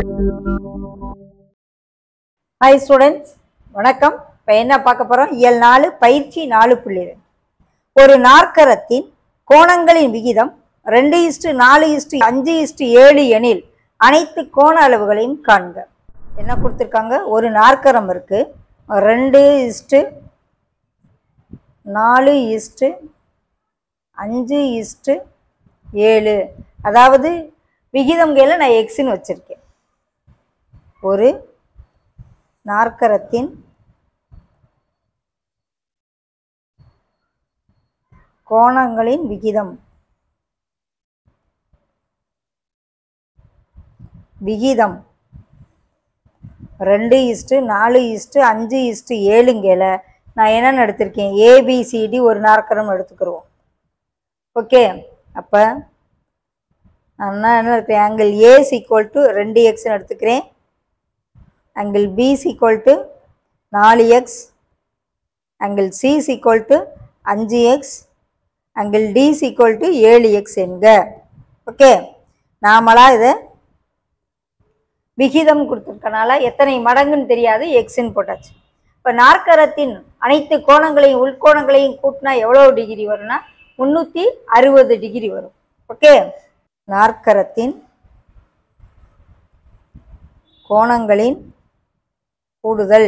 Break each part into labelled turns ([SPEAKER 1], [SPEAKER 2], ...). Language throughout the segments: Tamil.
[SPEAKER 1] Hi students, வணக்கம். இப்போ என்ன பார்க்க போறோம்? இயல் 4 பயிற்சி 4.2. ஒரு நாற்கரத்தின் கோணங்களின் விகிதம் 2:4:5:7 எனில் அனைத்து கோண அளவுகளையும் காண்க. என்ன கொடுத்திருக்காங்க? ஒரு நாற்கரம் இருக்கு. 2:4:5:7. அதாவது விகிதம்களை நான் எக்ஸ்ன்னு வச்சிருக்கேன். ஒரு நாற்கரத்தின் கோணங்களின் விகிதம் 2:4:5:7 நான் என்னென்னு எடுத்திருக்கேன்? ஏபிசிடி ஒரு நாற்கரம் எடுத்துக்கிறோம். ஓகே, அப்போ நான் என்ன எடுக்கிறேன்? Angle A is equal to 2x எடுத்துக்கிறேன். angle B is equal to 4x, angle C is equal to 5x, angle D is equal to 7x என்க. ஓகே, நாமளா இதை விகிதம் கொடுத்துருக்கனால எத்தனை மடங்குன்னு தெரியாது, எக்ஸ்ன்னு போட்டாச்சு. இப்போ நாற்கரத்தின் அனைத்து கோணங்களையும் உள்கோணங்களையும் கூட்டினா எவ்வளோ டிகிரி வரும்னா 360 டிகிரி வரும். ஓகே, நாற்கரத்தின் கோணங்களின் கூடுதல்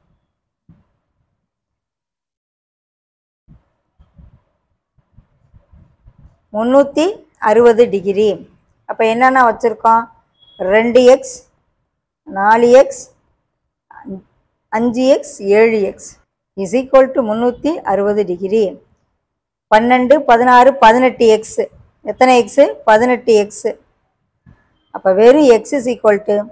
[SPEAKER 1] டிகிரி. அப்போ என்னென்ன வச்சுருக்கோம்? 2x 4x 5x 7x is equal to 360 degree. 12 16 18x. எத்தனை எக்ஸு? 18x. அப்போ வெறும் எக்ஸ் இஸ் ஈக்குவல் டு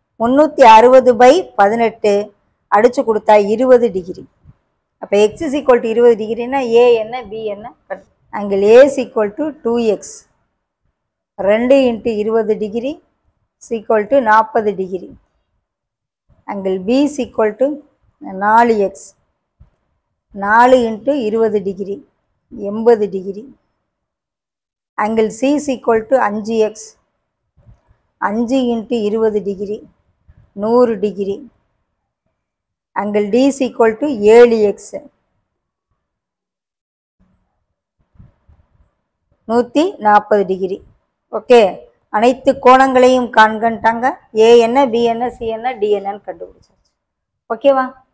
[SPEAKER 1] 360/18 அடிச்சு கொடுத்தா 20 டிகிரி. அப்போ எக்ஸ் இஸ் ஈக்குவல் டு 20 டிகிரினா ஏ என்ன பி என்ன? Angle A is equal to 2x. 2 × 20 degree is equal to 40 degree. Angle B is equal to 4x. 4 × 20 degree 80 degree. Angle C is equal to 5x. 5 × 20 degree 100 degree. Angle D is equal to 7x. 140 degree. Okay, அனைத்து கோணங்களையும் காண்கன்ட்டாங்க. ஏ என்ன பி என்ன சி என்ன டி என்னன்னு கண்டுபிடிச்சாச்சு. ஓகேவா?